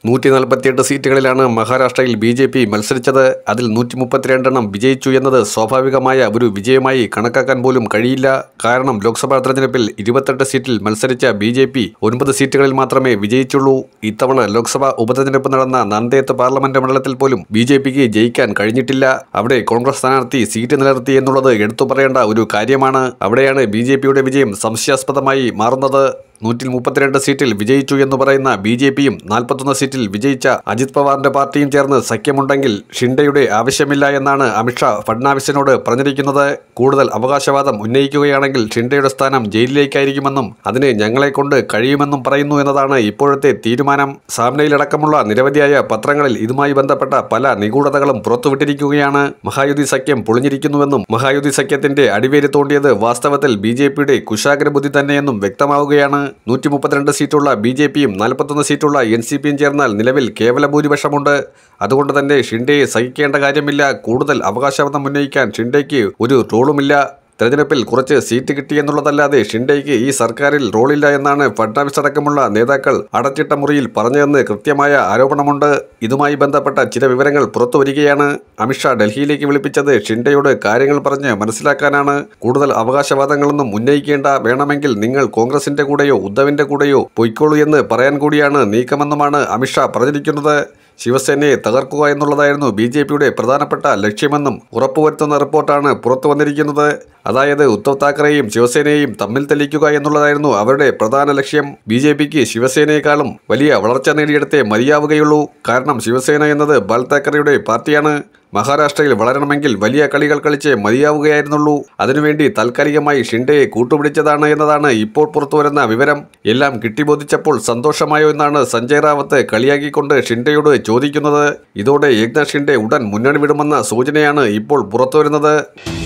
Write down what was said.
148 സീറ്റുകളിലാണ് മഹാരാഷ്ട്രയിൽ ബി.ജെ.പി. മത്സരിച്ചത്. അതിൽ 132 വിജയിച്ചു എന്നത് സ്വാഭാവികമായ ഒരു വിജയമായി കണക്കാക്കാൻ പോലും കഴിയില്ല. കാരണം ലോക്സഭാ തെരഞ്ഞെടുപ്പിൽ 28 സീറ്റിൽ മത്സരിച്ച ബി.ജെ.പി. 9 സീറ്റുകളിൽ മാത്രമേ വിജയിച്ചുള്ളൂ. ഇത്തവണ ലോക്സഭാ ഉപതെരഞ്ഞെടുപ്പ് നടന്ന നാന്ദേഡ് പാർലമെന്റ് മണ്ഡലത്തിൽ പോലും ബി.ജെ.പിക്ക് ജയിക്കാൻ കഴിഞ്ഞിട്ടില്ല. അവിടെ കോൺഗ്രസ് സ്ഥാനാർത്ഥി സീറ്റ് നിലനിർത്തി എന്നുള്ളത് എടുത്തു പറയേണ്ട ഒരു കാര്യമാണ്. അവിടെയാണ് ബി.ജെ.പിയുടെ വിജയം സംശയാസ്പദമായി മാറുന്നത്. 132 സീറ്റിൽ വിജയിച്ചു എന്ന് പറയുന്ന ബി.ജെ.പിയും 41 സീറ്റിൽ വിജയിച്ച അജിത് പവാറിന്റെ പാർട്ടിയും ചേർന്ന് സഖ്യമുണ്ടെങ്കിൽ ഷിൻഡെയുടെ ആവശ്യമില്ല എന്നാണ് അമിത്ഷാ ഫഡ്നാവിസിനോട് പറഞ്ഞിരിക്കുന്നത്. കൂടുതൽ അവകാശവാദം ഉന്നയിക്കുകയാണെങ്കിൽ ഷിൻഡെയുടെ സ്ഥാനം ജയിലിലേക്കായിരിക്കുമെന്നും അതിന് ഞങ്ങളെക്കൊണ്ട് കഴിയുമെന്നും പറയുന്നു എന്നതാണ് ഇപ്പോഴത്തെ തീരുമാനം. സാമ്നയിലടക്കമുള്ള നിരവധിയായ പത്രങ്ങളിൽ ഇതുമായി ബന്ധപ്പെട്ട പല നിഗൂഢതകളും പുറത്തുവിട്ടിരിക്കുകയാണ്. മഹായുതി സഖ്യം പൊളിഞ്ഞിരിക്കുന്നുവെന്നും മഹായുതി സഖ്യത്തിന്റെ അടിവേര് തോണ്ടിയത് വാസ്തവത്തിൽ ബി.ജെ.പിയുടെ കുശാഗ്രബുദ്ധി തന്നെയെന്നും വ്യക്തമാവുകയാണ്. 132 സീറ്റുള്ള ബി.ജെ.പിയും 41 സീറ്റുള്ള എൻ.സി.പിയും ചേർന്നാൽ നിലവിൽ കേവല ഭൂരിപക്ഷമുണ്ട്. അതുകൊണ്ട് തന്നെ ഷിൻഡെയെ സഹിക്കേണ്ട കാര്യമില്ല. കൂടുതൽ അവകാശവാദം ഉന്നയിക്കാൻ ഷിൻഡെയ്ക്ക് ഒരു റോളുമില്ല. തെരഞ്ഞെടുപ്പിൽ കുറച്ച് സീറ്റ് കിട്ടിയെന്നുള്ളതല്ലാതെ ഷിൻഡെയ്ക്ക് ഈ സർക്കാരിൽ റോളില്ല എന്നാണ് ഫഡ്നാവിസ് അടക്കമുള്ള നേതാക്കൾ അടച്ചിട്ട മുറിയിൽ പറഞ്ഞതെന്ന് കൃത്യമായ ആരോപണമുണ്ട്. ഇതുമായി ബന്ധപ്പെട്ട ചില വിവരങ്ങൾ പുറത്തുവരികയാണ്. അമിത്ഷാ ഡൽഹിയിലേക്ക് വിളിപ്പിച്ചത് ഷിൻഡെയോട് കാര്യങ്ങൾ പറഞ്ഞ് മനസ്സിലാക്കാനാണ്. കൂടുതൽ അവകാശവാദങ്ങളൊന്നും ഉന്നയിക്കേണ്ട, വേണമെങ്കിൽ നിങ്ങൾ കോൺഗ്രസിന്റെ കൂടെയോ ഉദ്ധവിന്റെ കൂടെയോ പൊയ്ക്കോളൂ എന്ന് പറയാൻ കൂടിയാണ് നീക്കമെന്നുമാണ് അമിത്ഷാ പറഞ്ഞിരിക്കുന്നത്. ശിവസേനയെ തകർക്കുക എന്നുള്ളതായിരുന്നു ബി.ജെ.പിയുടെ പ്രധാനപ്പെട്ട ലക്ഷ്യമെന്നും ഉറപ്പുവരുത്തുന്ന റിപ്പോർട്ടാണ് പുറത്തു വന്നിരിക്കുന്നത്. അതായത് ഉദ്ധവ് താക്കറെയും ശിവസേനയെയും തമ്മിൽ തെളിയിക്കുക എന്നുള്ളതായിരുന്നു അവരുടെ പ്രധാന ലക്ഷ്യം. ബി.ജെ.പിക്ക് ശിവസേനയെക്കാളും വലിയ വളർച്ച നേടിയെടുത്തേ മതിയാവുകയുള്ളൂ. കാരണം ശിവസേന എന്നത് ബാൽ താക്കറെയുടെ പാർട്ടിയാണ്. മഹാരാഷ്ട്രയിൽ വളരണമെങ്കിൽ വലിയ കളികൾ കളിച്ചേ മതിയാവുകയായിരുന്നുള്ളൂ. അതിനുവേണ്ടി താൽക്കാലികമായി ഷിൻഡെയെ കൂട്ടുപിടിച്ചതാണ് എന്നതാണ് ഇപ്പോൾ പുറത്തുവരുന്ന വിവരം. എല്ലാം കിട്ടിബോധിച്ചപ്പോൾ സന്തോഷമായോ എന്നാണ് സഞ്ജയ് റാവത്ത് കളിയാക്കിക്കൊണ്ട് ഷിൻഡെയോട് ചോദിക്കുന്നത്. ഇതോടെ ഏക്നാഥ് ഷിൻഡെ ഉടൻ മുന്നണി വിടുമെന്ന സൂചനയാണ് ഇപ്പോൾ പുറത്തുവരുന്നത്.